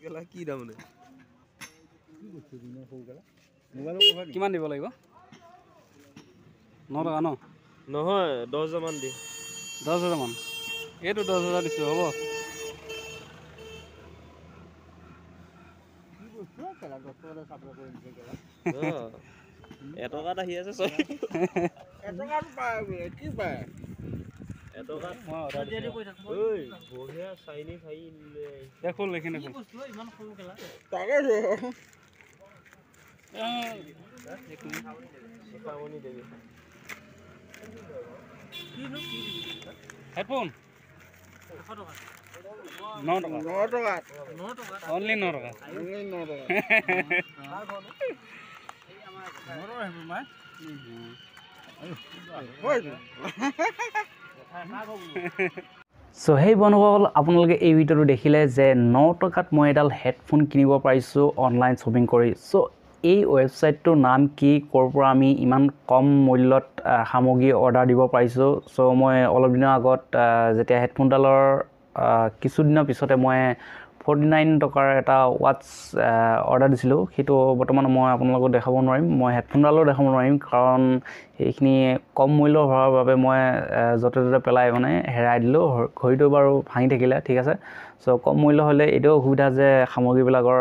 কেলা কি দাম নে কিমান দিব লাগিব 9 টকা ন নহয় 10,000 মান দি 10,000 মান এইটো 10,000 দিছো হ'ব এটকাত আহি আছে এটকাত পায় কি পায় এটকাত মই অৰ্ডাৰ দিছো ঐ বঢ়িয়া চাইনি খাই দেখোন লেখিন দেখোন ইমান সৰু কেলা তাকে চামনি দেবি হেডফোন 9 টকা অনলি 9 টকা সো হেই বন্ধুসকল আপোনালোকে এই ভিডিওটো দেখিলে যে 9 টকাত মই এডাল হেডফোন কিনিব পাৰিছোঁ অনলাইন শ্বপিং কৰি সো এই ৱেবছাইটটোৰ নাম কি ক'ৰ পৰা আমি ইমান কম মূল্যত সামগ্ৰী অৰ্ডাৰ দিব পাৰিছোঁ সো মই অলপ দিনৰ আগত যেতিয়া হেডফোনডালৰ কিছুদিনৰ পিছতে মই 49 টকাৰ এটা ওয়াটচ অৰ্ডাৰ দিছিলোঁ সেইটো বৰ্তমান মই আপোনালোকক দেখাব নোৱাৰিম মই হেডফোনডালো দেখাব নোৱাৰিম কাৰণ এইখিনি কম মূল্য হোৱাৰ বাবে মই য'তে ত'তে পেলাই মানে হেৰাই দিলোঁ ঘড়ীটো বাৰু ভাঙি থাকিলে ঠিক আছে সো কম মূল্য হ'লে এইটো অসুবিধা যে সামগ্ৰীবিলাকৰ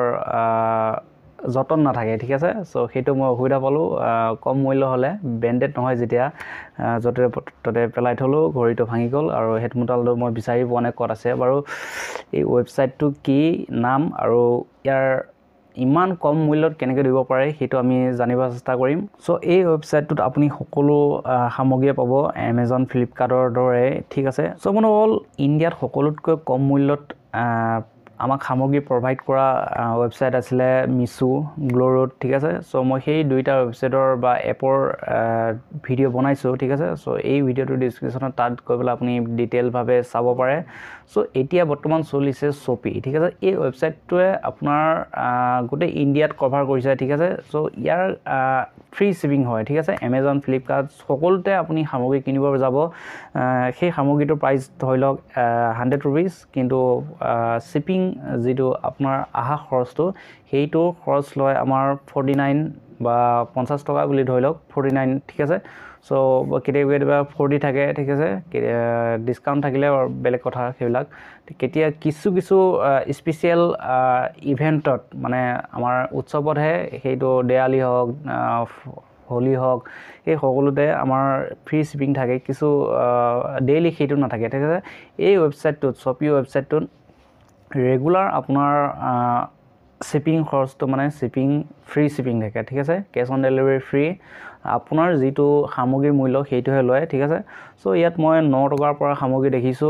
যতন নাথাকে ঠিক আছে সো সেইটো মই অসুবিধা পালোঁ কম মূল্য হ'লে ব্ৰেণ্ডেড নহয় যেতিয়া য'তে ত'তে পেলাই থলোঁ ঘড়ীটো ভাঙি গ'ল আৰু হেডফোনডালটো মই বিচাৰি পোৱা নাই ক'ত আছে বাৰু এই ৱেবছাইটটো কি নাম আৰু ইয়াৰ ইমান কম মূল্যত কেনেকৈ দিব পাৰে সেইটো আমি জানিব চেষ্টা কৰিম সো এই ৱেবছাইটটোত আপুনি সকলো সামগ্ৰী পাব Amazon Flipkartৰ দৰে ঠিক আছে সো বন্ধুসকল ইণ্ডিয়াত সকলোতকৈ কম মূল্যত আমাক সামগ্ৰী প্ৰভাইড কৰা ৱেবছাইট আছিলে মিছো গ্লোৰোড ঠিক আছে সো মই সেই দুইটা ৱেবছাইটৰ বা এপৰ ভিডিও বনাইছোঁ ঠিক আছে সো এই ভিডিওটো ডেসক্ৰিপচনত তাত গৈ পেলাই আপুনি ডিটেইল ভাৱে চাব পাৰে সো এতিয়া বৰ্তমান চলিছে শপি ঠিক আছে এই ৱেবছাইটটোৱে আপোনাৰ গোটেই ইণ্ডিয়াত কভাৰ কৰিছে ঠিক আছে সো ইয়াৰ ফ্ৰী শিপিং হয় ঠিক আছে Amazon Flipkart সকলোতে আপুনি সামগ্ৰী কিনিব যাব সেই সামগ্ৰীটোৰ প্ৰাইস ধৰি লওক 100 रुपीस কিন্তু শিপিং যেটো আপোনাৰ আহা খৰচটো সেইটো খৰচ লয় আমাৰ 49 বা 50 টকা বুলি ধৰি লওক 49 ঠিক আছে সো কেতিয়াবা 40 থাকে ঠিক আছে ডিসকাউন্ট থাকিলে বেলেগ কথা সেইবিলাক কেতিয়া কিছু স্পেশাল ইভেন্টত মানে আমাৰ উৎসৱতহে সেইটো দেৱালী হওক হোলি হওক এই সকলোতে আমাৰ ফ্ৰী শিপিং থাকে কিছু ডেইলি সেইটো নাথাকে ঠিক আছে এই ৱেবছাইটটোত শপি ৱেবছাইটটোত ৰেগুলাৰ আপোনাৰ শিপিং খৰচটো মানে শিপিং ফ্ৰী শিপিং থাকে ঠিক আছে কেশ অন ডেলিভাৰী ফ্ৰী আপোনাৰ যেটো সামগ্ৰীৰ মূল্য সেইটোহে লয় ঠিক আছে সো ইয়াত মই 9 টকাৰ পৰা সামগ্ৰী দেখিছো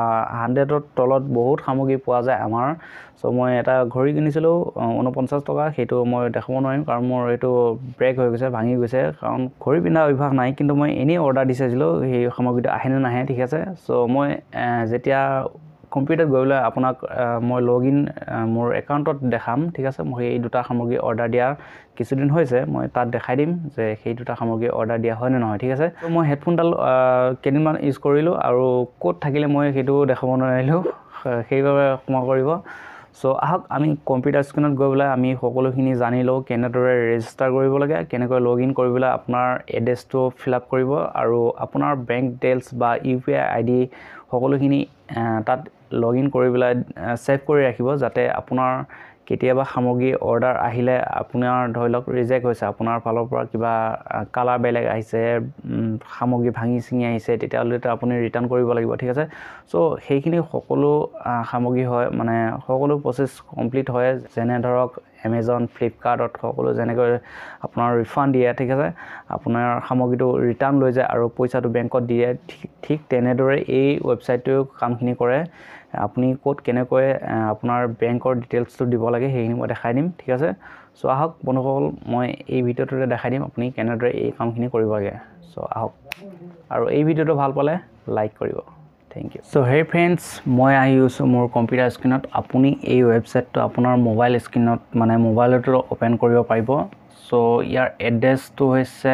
100ৰ তলত বহুত সামগ্ৰী পোৱা যায় আমাৰ সো মই এটা ঘড়ী কিনিছিলো 49 টকা সেইটো মই দেখাব নোৱাৰিম কাৰণ মোৰ এটো ব্ৰেক হৈ গৈছে ভাঙি গৈছে কাৰণ ঘড়ী পিন্ধা অভ্যাস নাই কিন্তু মই এনে অৰ্ডাৰ দিছিলো সেই সামগ্ৰীটো আহে নে নাহে ঠিক আছে সো মই যেতিয়া কম্পিউটাৰ গইলে আপোনাক মই লগইন মোৰ একাউন্টত দেখাম ঠিক আছে মই এই দুটা সামগ্ৰী অৰ্ডাৰ দিয়া কিছুদিন হৈছে মই তাত দেখাই দিম যে সেই দুটা সামগ্ৰী অৰ্ডাৰ দিয়া হয় নে নহয় ঠিক আছে তো মই হেডফোনডাল কেদিনমান ইউজ কৰিলো আৰু কোড থাকিলে মই সেইটো দেখাব নোৱাৰিলো সেইবাবে ক্ষমা কৰিব সো আহক আমি কম্পিউটাৰ স্ক্ৰিনত গৈ পেলাই আমি সকলোখিনি জানি লও কেনেদৰে ৰেজিষ্টাৰ কৰিব লাগে কেনেকৈ লগইন কৰিবলৈ আপোনাৰ এড্ৰেছটো ফিল আপ কৰিব আৰু আপোনাৰ বেংক ডিটেইলছ বা ইউপিআই আইডি সকলোখিনি তাত লগইন কৰিবলৈ সেভ কৰি ৰাখিব যাতে আপোনাৰ কেতিয়াবা সামগ্ৰী অৰ্ডাৰ আহিলে আপোনাৰ ধৰি লওক ৰিজেক্ট হৈছে আপোনাৰ ফালৰ পৰা কিবা কালাৰ বেলেগ আহিছে সামগ্ৰী ভাঙি চিঙি আহিছে তেতিয়ালৈ আপুনি ৰিটাৰ্ণ কৰিব লাগিব ঠিক আছে সো সেইখিনি সকলো সামগ্ৰী হয় মানে সকলো প্ৰসেস কমপ্লিট হয় যেনে ধৰক Amazon Flipkartত সকলো যেনেকৈ আপোনাৰ ৰিফান্ড দিয়ে ঠিক আছে আপোনাৰ সামগ্ৰীটো ৰিটাৰ্ণ লৈ যায় আৰু পইচাটো বেংকত দিয়ে ঠিক তেনেদৰে এই ৱেবছাইটটো কামখিনি কৰে আপুনি কোড কেনেকৈ আপোনাৰ বেংকৰ ডিটেইলছটো দিব লাগে সেইখিনি মই দেখাই দিম ঠিক আছে সো আহক বন্ধুসকল মই এই ভিডিওটোতে দেখাই দিম আপুনি কেনেদৰে এই কামখিনি কৰিব লাগে সো আহক আৰু এই ভিডিওটো ভাল পালে লাইক কৰিব thank you so hey friends মই আহিছো মোৰ কম্পিউটাৰ স্ক্ৰিনত আপুনি এই ৱেবছাইটটো আপোনাৰ মোবাইল স্ক্ৰিনত মানে মোবাইলটো ওপেন কৰিব পাৰিব সো ইয়াৰ এড্ৰেছটো হৈছে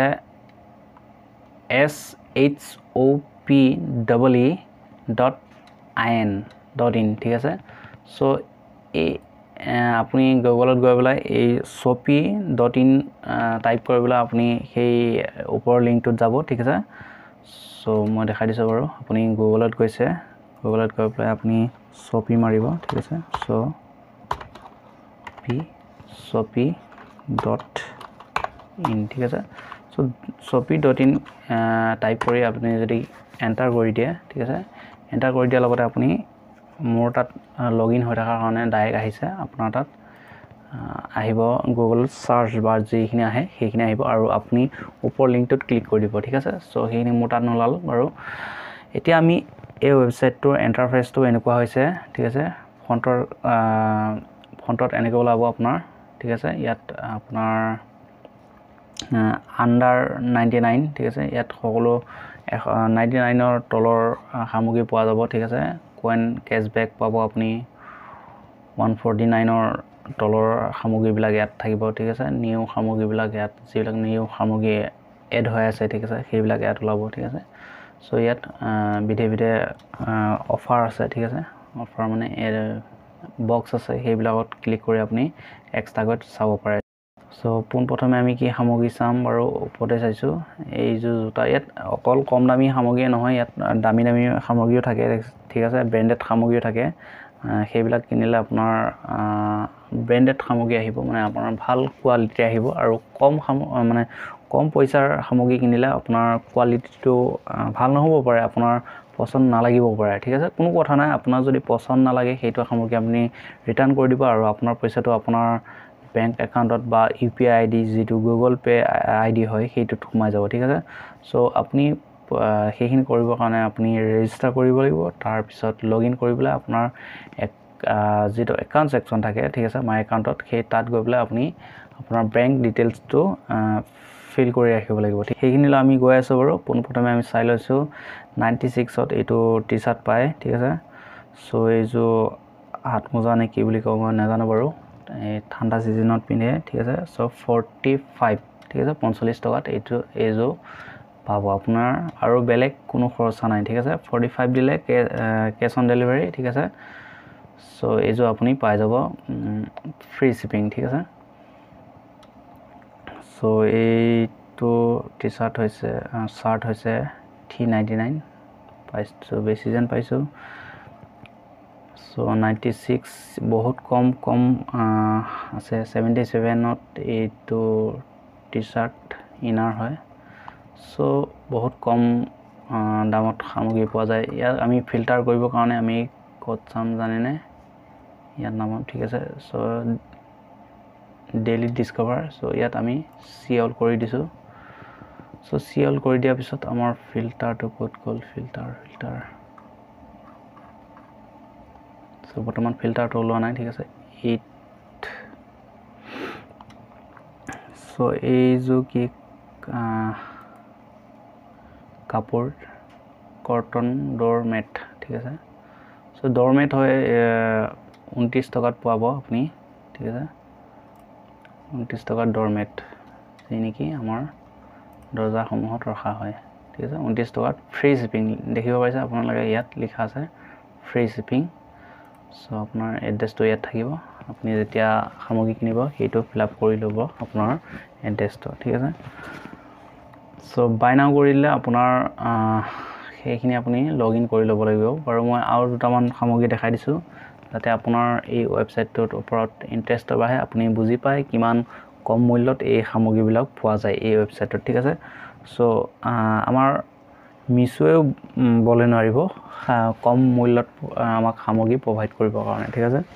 shope.in ঠিক আছে সো এই আপুনি গুগলত গৈ পেলাই এই shopee.in টাইপ কৰি পেলাই আপুনি সেই ওপৰৰ লিংকটোত যাব ঠিক আছে সো মই দেখাই দিছো বাৰু আপুনি গুগলত গৈছে গুগলত গৈ পেলাই আপুনি shopee মাৰিব ঠিক আছে shopee.in ঠিক আছে সো shopee.in টাইপ কৰি আপুনি যদি এন্টাৰ কৰি দিয়ে ঠিক আছে এন্টাৰ কৰি দিয়াৰ লগতে আপুনি মোৰ তাত লগইন হৈ থকাৰ কাৰণে ডাইৰেক্ট আহিছে আপোনাৰ তাত আহিব গুগল সাৰ্চ বাৰ যিখিনি আহে সেইখিনি আহিব আৰু আপুনি ওপৰ লিংকটোত ক্লিক কৰি দিব ঠিক আছে সো সেইখিনি মোৰ তাত নলাল বাৰু এতিয়া আমি এই ওয়েবসাইটটোৰ ইন্টাৰফেসটো এনেকুৱা হৈছে ঠিক আছে ফ্ৰণ্টত এনেকৈ ওলাব আপোনাৰ ঠিক আছে ইয়াত আপোনাৰ আন্ডাৰ 99 ঠিক আছে ইয়াত সকলো 99 ৰ তলৰ সামগ্ৰী পোৱা যাব ঠিক আছে কয়েন কেশবেক পাব আপুনি 149 ৰ তলৰ সামগ্ৰীবিলাক ইয়াত থাকিব ঠিক আছে নিউ সামগ্ৰীবিলাক ইয়াত যিবিলাক নিউ সামগ্ৰী এড হৈ আছে ঠিক আছে সেইবিলাক ইয়াত ওলাব ঠিক আছে সো ইয়াত বিধে অফাৰ আছে ঠিক আছে অফাৰ মানে বক্স আছে সেইবিলাকত ক্লিক কৰি আপুনি এক্সট্ৰাকৈ চাব পাৰে সো পোনপ্ৰথমে আমি কি সামগ্ৰী চাম বাৰু ওপৰতে চাইছো এই জোতা ইয়াত অকল কম দামী সামগ্ৰী নহয় ইয়াত দামী সামগ্ৰীও থাকে ঠিক আছে ব্ৰ্যান্ডেড সামগ্ৰীও থাকে সেইবিলাক কিনিলে আপোনাৰ ব্ৰ্যান্ডেড সামগ্ৰী আহিব মানে আপোনাৰ ভাল কোৱালিটি আহিব আৰু মানে কম পইচাৰ সামগ্ৰী কিনিলে আপোনাৰ কোৱালিটিটো ভাল নহব পাৰে আপোনাৰ পছন্দ নালাগিব পাৰে ঠিক আছে কোনো কথা নাই আপোনাৰ যদি পছন্দ নালাগে সেইটো সামগ্ৰী আপুনি ৰিটাৰ্ণ কৰি দিব আৰু আপোনাৰ পইচাটো আপোনাৰ বেংক একাউণ্টত বা ইউপিআই আইডি যেটো গুগল পে আইডি হয় সেইটোত সোমাই যাব ঠিক আছে সো আপুনি সেইখিনি কৰিবৰ কাৰণে আপুনি ৰেজিষ্টাৰ কৰিব লাগিব তাৰ পিছত লগইন কৰিবলৈ আপোনাৰ যেটো একাউণ্ট সেকশন থাকে ঠিক আছে মাই একাউণ্টত সেই তাত গৈ পেলাই আপুনি আপোনাৰ বেংক ডিটেইলছটো ফিল কৰি ৰাখিব লাগিব ঠিক সেইখিনিলৈ আমি গৈ আছো বাৰু পোনপ্ৰথমে আমি চাই লৈছো 96ত এইটো টি-শাৰ্ট পায় ঠিক আছে সো এই যে হাত মোজা নে কি বুলি কওঁ মই নাজানো বাৰু এই ঠাণ্ডা সিজনত পিনে ঠিক আছে সো 45 ঠিক আছে 45 টকাত এইটো এজো পাব আপোনাৰ আৰু বেলেগ কোনো খৰচা নাই ঠিক আছে 45 দিলে কেশ অন ডেলিভাৰী ঠিক আছে সো এজো আপুনি পাই যাব ফ্ৰী শিপিং ঠিক আছে সো এইটো টি-শাৰ্ট হৈছে শাৰ্ট হৈছে 399 পাইছো বেছি যেন পাইছো সো 96 বহুত কম আছে 77ত এইটো টি-শাৰ্ট ইনাৰ হয় সো বহুত কম দামত সামগ্ৰী পোৱা যায় ইয়াত আমি ফিল্টাৰ কৰিবৰ কাৰণে আমি কোড চাম জানেনে ইয়াত নাম ঠিক আছে সো ডেইলি ডিসকভাৰ সো ইয়াত আমি সি অল কৰি দিছো সো সি অল কৰি দিয়াৰ পিছত আমাৰ ফিল্টাৰটো কোড গল ফিল্টাৰ সো বৰ্তমান ফিল্টাৰটো ওলোৱা নাই ঠিক আছে 8 সো এই যে কি কাপোৰ কটন ডোৰমেট ঠিক আছে সো ডোৰমেট হয় 29 টকাত পাব আপুনি ঠিক আছে 29 টকাত ডোৰমেট যি নেকি আমাৰ দৰ্জা সমূহত ৰখা হয় ঠিক আছে 29 টকাত ফ্ৰী শিপিং দেখিব পাইছে আপোনালোকে ইয়াত লিখা আছে ফ্ৰী শিপিং সো আপোনাৰ এড্ৰেছটো ইয়াত থাকিব আপুনি যেতিয়া সামগ্ৰী কিনিব সেইটো ফিলআপ কৰি ল'ব আপোনাৰ এড্ৰেছটো ঠিক আছে সো বাই নাও কৰিলে আপোনাৰ সেইখিনি আপুনি লগইন কৰি ল'ব লাগিব বাৰু মই আৰু দুটামান সামগ্ৰী দেখাই দিছো যাতে আপোনাৰ এই ওয়েবসাইটটোৰ ওপৰত ইন্টাৰেষ্ট বাঢ়ে আপুনি বুজি পায় কিমান কম মূল্যত এই সামগ্ৰীবিলাক পোৱা যায় এই ওয়েবসাইটত ঠিক আছে সো আমাৰ মিছোয়েও বলে নোৱাৰিব কম মূল্যত আমাক সামগ্ৰী প্ৰভাইড কৰিবৰ কাৰণে ঠিক আছে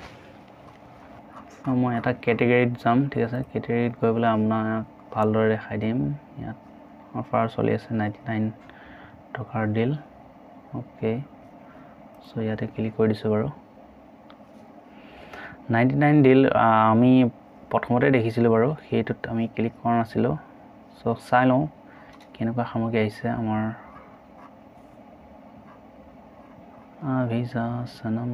মই এটা কেটেগৰীত যাম ঠিক আছে কেটেগৰীত গৈ পেলাই আপোনাক ভালদৰে দেখাই দিম ইয়াত অফাৰ চলি আছে 99 টকাৰ ডিল ওকে সো ইয়াতে ক্লিক কৰি দিছো বাৰু 99 ডিল আমি প্ৰথমতে দেখিছিলো বাৰু সেইটোত আমি ক্লিক কৰা নাছিলো সো চাই লওঁ কেনেকুৱা সামগ্ৰী আহিছে আমাৰ ভিসা সনম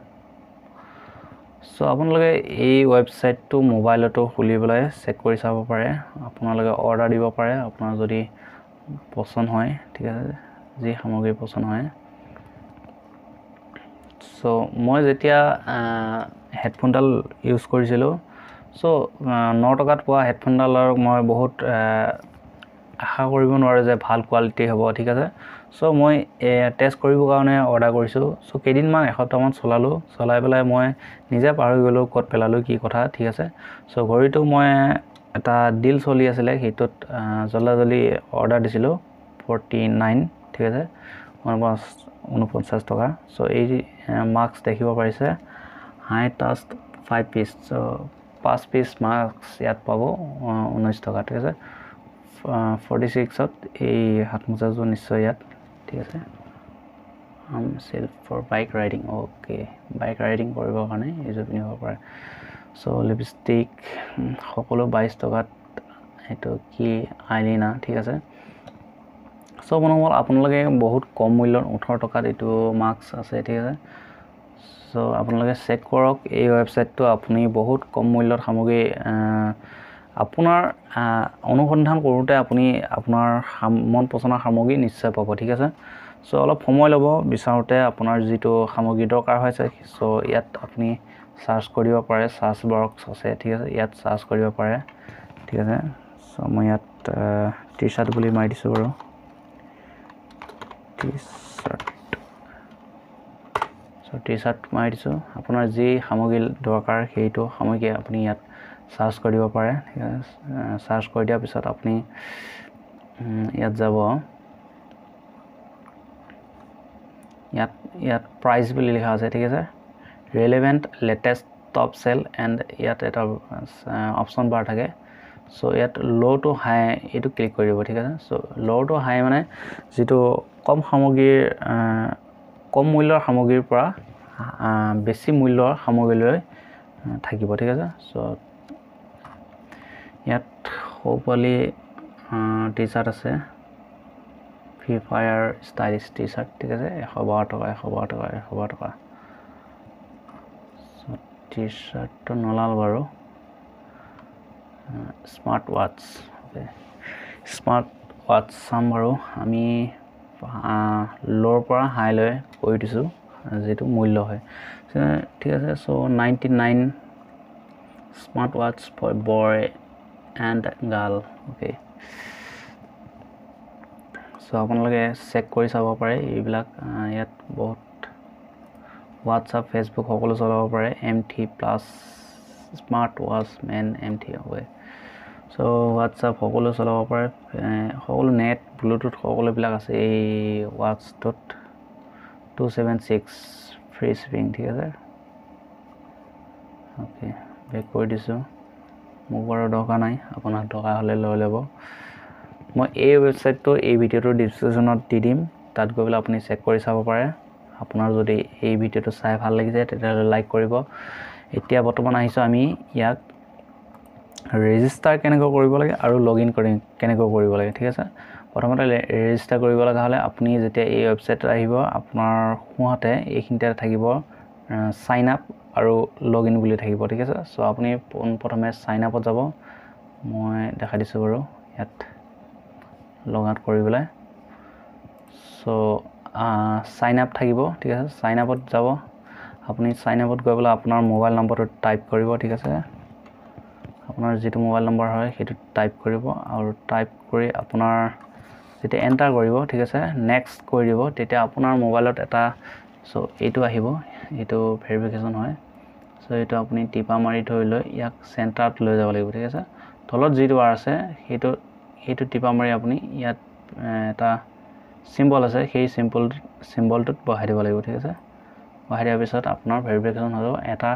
সো আপোনালোকে এই ওয়েবসাইটটো মোবাইলতো খুলিবলৈ চেক কৰি চাব পাৰে আপোনালোকে অৰ্ডাৰ দিব পাৰে আপোনাৰ যদি পছন্দ হয় ঠিক আছে যি সামগ্ৰী পছন্দ হয় সো মই যেতিয়া হেডফোনডাল ইউজ কৰিছিলোঁ সো 9 টকাত পোৱা হেডফোনডালৰ মই বহুত আশা কৰিব নোৱাৰো যে ভাল কোৱালিটি হ'ব ঠিক আছে সো মই টেষ্ট কৰিবৰ কাৰণে অৰ্ডাৰ কৰিছোঁ সো কেইদিনমান এসপ্তাহমান চলালো চলাই পেলাই মই নিজে পাহৰি গলো ক'ত পেলালো কি কথা ঠিক আছে সো ঘড়ীটো মই এটা ডিল চলি আছিল হেইটোত জল্দি অৰ্ডাৰ দিছিলো 49 ঠিক আছে 49 টকা সো এই মাস্ক দেখিব পাৰিছে হাই টাস্ক 5 পিস সো 5 পিস মাস্ক ইয়াত পাব 19 টকা ঠিক আছে 46 ত এই হাতমোজাটো নিশ্চয় ইয়াত ঠিক আছে self for bike riding okay bike riding কৰিবৰ কাৰণে এই যে পিনিব পাৰে সো লিপষ্টিক সকলো 22 টকাত এটো কি আইলিনা ঠিক আছে সো বনমল আপোনালোকে বহুত কম মূল্যৰ 18 টকাত এটো মাস্ক আছে ঠিক আছে সো আপোনালোকে চেক কৰক এই ওয়েবসাইটটো আপুনি বহুত কম মূল্যৰ সামগ্ৰী আপোনাৰ অনুসন্ধান কৰোতে আপুনি আপোনাৰ মন পছন্দৰ সামগ্ৰী নিশ্চয় পাব ঠিক আছে সো অলপ সময় ল'ব বিচাৰোতে আপোনাৰ যেটো সামগ্ৰী দৰকাৰ হৈছে সো ইয়াত আপুনি সাৰ্চ কৰিব পাৰে সাৰ্চ বক্স আছে ঠিক আছে ইয়াত সাৰ্চ কৰিব পাৰে ঠিক আছে সো মই ইয়াত টি-শাৰ্ট বুলি মাৰি দিছো বাৰু টি-শাৰ্ট মাৰি দিছো আপোনাৰ যি সামগ্ৰী দৰকাৰ সেইটো সামগ্ৰী আপুনি ইয়াত সাৰ্চ কৰিব পাৰে ঠিক আছে সাৰ্চ কৰি দিয়াৰ পিছত আপুনি ইয়াত যাব ইয়াত প্ৰাইস বুলি লিখা আছে ঠিক আছে relevant latest top sale and ইয়াত এটা অপচন বাৰ থাকে সো ইয়াত লো টু হাই এটো ক্লিক কৰিব ঠিক আছে সো লো টু হাই মানে যেটো কম সামগ্ৰীৰ কম মূল্যৰ সামগ্ৰীৰ পৰা বেছি মূল্যৰ সামগ্ৰীলৈ থাকিব ঠিক আছে সো ইয়াত হোপলি টি-শাৰ্ট আছে ফ্ৰী ফায়াৰ ষ্টাইলিশ টি-শাৰ্ট ঠিক আছে 112 টকা 112 টকা 112 টকা সো টি-শাৰ্টটো নলাল বাৰু smart watch okay smart watch some বাৰু আমি লোৰ পৰা হাই লৈ কৰি দিছো যেটো মূল্য হয় ঠিক আছে so 99 smart watch for boy and girl okay so আপোনালোকে চেক কৰি চাব পাৰে এইবিলাক ইয়াত বহুত WhatsApp Facebook সকলো চলাব পাৰে MT plus smart watch men MT okay so WhatsApp সকলো চলাব পাৰে সকলো নেট ব্লুটুথ সকলো বিলাক আছে এই ওয়াচটোত 276 ফ্ৰী শিপিং ঠিক আছে ওকে বেক কৰি দিছো মোক বাৰু দৰকাৰ নাই আপোনাৰ দৰকাৰ হলে লৈ ল'ব মই এই ওয়েবসাইটটো এই ভিডিওটো ডেসক্ৰিপচনত দি দিম তাত গৈ পেলাই আপুনি চেক কৰি চাব পাৰে আপোনাৰ যদি এই ভিডিওটো চাই ভাল লাগিছে তেতিয়াহলে লাইক কৰিব এতিয়া বৰ্তমান আহিছো আমি ইয়াক ৰেজিষ্টাৰ কেনেকৈ কৰিব লাগে আৰু লগইন কৰি কেনেকৈ কৰিব লাগে ঠিক আছে প্ৰথমতে ৰেজিষ্টাৰ কৰিব লগা হলে আপুনি যেতিয়া এই ওয়েবসাইটত আহিব আপোনাৰ খুহাতে এইখিনতে থাকিব সাইন আপ আৰু লগইন বুলি থাকিব ঠিক আছে সো আপুনি প্ৰথমে সাইন আপত যাব মই দেখা দিছো বাৰু ইয়াত লগ আউট কৰিবলৈ সো সাইন আপ থাকিব ঠিক আছে সাইন আপত যাব আপুনি সাইন আপত গৈ পেলাই আপোনাৰ মোবাইল নম্বৰটো টাইপ কৰিব ঠিক আছে আপোনাৰ যেটো মোবাইল নম্বৰ হয় হেতু টাইপ কৰিব আৰু টাইপ কৰি আপোনাৰ যেতে এন্টাৰ কৰিব ঠিক আছে নেক্সট কৰি দিব তেতিয়া আপোনাৰ মোবাইলত এটা সো এটো আহিব এটো ভেৰিফিকেশন হয় সো এটো আপুনি টিপা মাৰি ধৰি লৈ ইয়াক সেন্টাৰত লৈ যাব লাগিব ঠিক আছে তলত যেটো আছে হেতু টিপা মাৰি আপুনি ইয়াত এটা সিম্বল আছে সেই সিম্বলটোত বহাই দিব লাগিব ঠিক আছে বহাই দিয়াৰ পিছত আপোনাৰ ভেৰিফিকেশন হ'ব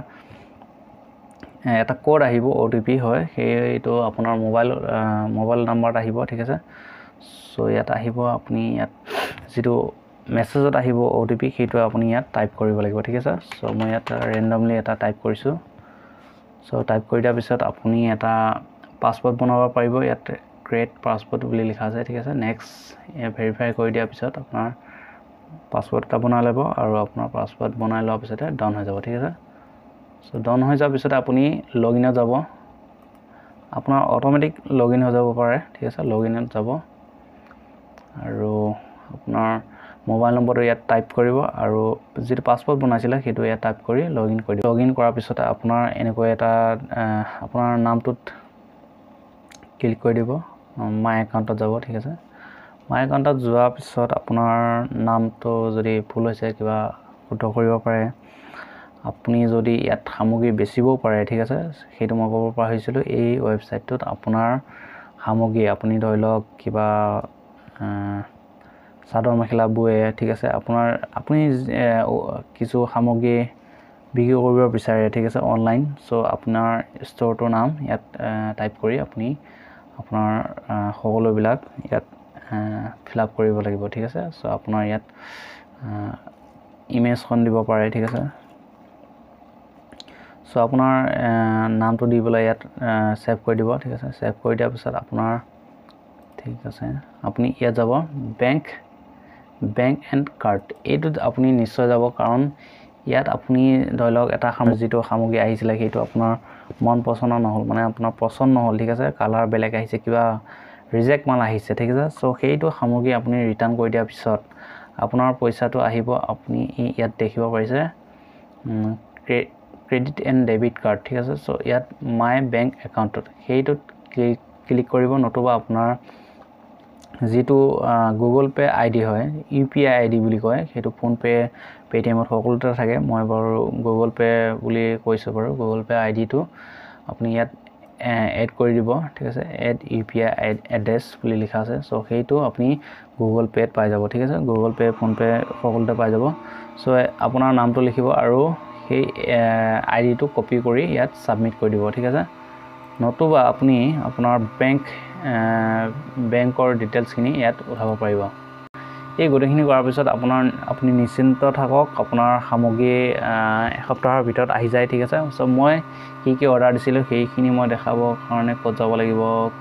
এটা কোড আহিব OTP হয় সেইটো আপোনাৰ মোবাইল নাম্বাৰত আহিব ঠিক আছে সো ইয়াত আহিব আপুনি ইয়াত যেটো মেছেজত আহিব OTP সেইটো আপুনি ইয়াত টাইপ কৰিব লাগিব ঠিক আছে সো মই ইয়াত ৰেন্ডমলি এটা টাইপ কৰিছো সো টাইপ কৰি দিয়াৰ পিছত আপুনি এটা পাসওয়াৰ্ড বনাব পাৰিব ইয়াত ক্ৰিয়েট পাসওয়াৰ্ড বুলি লিখা আছে ঠিক আছে নেক্সট ভেৰিফাই কৰি দিয়াৰ পিছত আপোনাৰ পাসওয়াৰ্ড এটা বনাই ল'ব আৰু আপোনাৰ পাসওয়াৰ্ড বনাই লোৱাৰ পিছতে ডাউন হৈ যাব ঠিক আছে সো ডাউন হৈ যোৱাৰ পিছত আপুনি লগইনত যাব আপোনাৰ অটোমেটিক লগইন হৈ যাব পাৰে ঠিক আছে লগইনত যাব আৰু আপোনাৰ মোবাইল নম্বৰটো ইয়াত টাইপ কৰিব আৰু যিটো পাছৱৰ্ড বনাইছিলে সেইটো ইয়াত টাইপ কৰি লগইন কৰি দিব লগইন কৰাৰ পিছত আপোনাৰ এনেকৈ এটা আপোনাৰ নামটোত ক্লিক কৰি দিব মাই একাউণ্টত যাব ঠিক আছে মাই একাউণ্টত যোৱাৰ পিছত আপোনাৰ নামটো যদি ভুল হৈছে কিবা শুদ্ধ কৰিব পাৰে আপুনি যদি ইয়াত সামগ্ৰী বেচিবও পাৰে ঠিক আছে সেইটো মই ক'ব পৰা হৈছিলোঁ এই ৱেবছাইটটোত আপোনাৰ সামগ্ৰী আপুনি ধৰি লওক কিবা চাদৰ মেখেলা বুৱে ঠিক আছে আপুনি কিছু সামগ্ৰী বিক্ৰী কৰিব বিচাৰে ঠিক আছে অনলাইন সো আপোনাৰ ষ্টৰটোৰ নাম ইয়াত টাইপ কৰি আপুনি আপোনাৰ সকলোবিলাক ইয়াত ফিল আপ কৰিব লাগিব ঠিক আছে সো আপোনাৰ ইয়াত ইমেজখন দিব পাৰে ঠিক আছে সো আপোনাৰ নামটো দি পেলাই ইয়াত সেভ কৰি দিব ঠিক আছে সেভ কৰি দিয়াৰ পিছত আপোনাৰ ঠিক আছে আপুনি ইয়াত যাব বেংক এণ্ড কাৰ্ড এইটোত আপুনি নিশ্চয় যাব কাৰণ ইয়াত আপুনি ধৰি লওক এটা যিটো সামগ্ৰী আহিছিলে সেইটো আপোনাৰ মন পছন্দ নহ'ল মানে আপোনাৰ পছন্দ নহ'ল ঠিক আছে কালাৰ বেলেগ আহিছে কিবা ৰিজেক্ট মাল আহিছে ঠিক আছে সো সেইটো সামগ্ৰী আপুনি ৰিটাৰ্ণ কৰি দিয়াৰ পিছত আপোনাৰ পইচাটো আহিব আপুনি ইয়াত দেখিব পাৰিছে ক্ৰেডিট এণ্ড ডেবিট কাৰ্ড ঠিক আছে সো ইয়াত মাই বেংক একাউণ্টত সেইটোত ক্লিক কৰিব নতুবা আপোনাৰ যিটো গুগল পে আইডি হয় ইউপিআই আইডি বুলি কয় সেইটো ফোন পে পেটিএমত সকলোতে থাকে মই বাৰু গুগল পে বুলি কৈছোঁ বাৰু গুগল পে আইডিটো আপুনি ইয়াত এড কৰি দিব ঠিক আছে এড ইউপিআই এড্ৰেছ বুলি লিখা আছে সো সেইটো আপুনি গুগল পেত পাই যাব ঠিক আছে গুগল পে ফোন পে সকলোতে পাই যাব সো আপোনাৰ নামটো লিখিব আৰু সেই আইডিটো কপি কৰি ইয়াত সাবমিট কৰি দিব ঠিক আছে নতুবা আপুনি আপোনাৰ বেংকৰ ডিটেইলছখিনি ইয়াত উঠাব পাৰিব এই গোটেইখিনি কৰাৰ পিছত আপুনি নিশ্চিন্ত থাকক আপোনাৰ সামগ্ৰী এসপ্তাহৰ ভিতৰত আহি যায় ঠিক আছে সো মই কি অৰ্ডাৰ দিছিলোঁ সেইখিনি মই দেখাবৰ কাৰণে ক'ত যাব লাগিব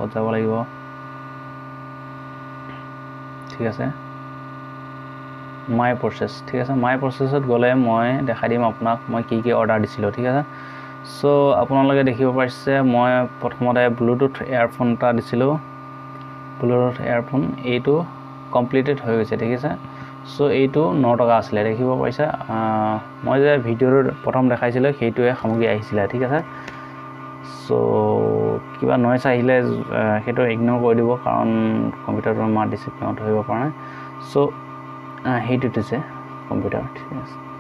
ঠিক আছে মাই প্ৰচেছ ঠিক আছে মাই প্ৰচেছত গ'লে মই দেখাই দিম আপোনাক মই কি অৰ্ডাৰ দিছিলোঁ ঠিক আছে সো আপোনালোকে দেখিব পাৰিছে মই প্ৰথমতে ব্লুটুথ ইয়াৰফোন এটা দিছিলোঁ ব্লুটুথ ইয়াৰফোন এইটো কমপ্লিটেড হৈ গৈছে ঠিক আছে সো এইটো 9 টকা আছিলে দেখিব পাৰিছে মই যে ভিডিঅ'ৰ প্ৰথম দেখাইছিলোঁ সেইটোৱে সামগ্ৰী আহিছিলে ঠিক আছে সো কিবা নয়েজ আহিলে সেইটো ইগনোৰ কৰি দিব কাৰণ কম্পিউটাৰৰ মাত দিছে কিয় ধৰিব পৰা নাই সো সেইটো দিছে কম্পিউটাৰ ঠিক আছে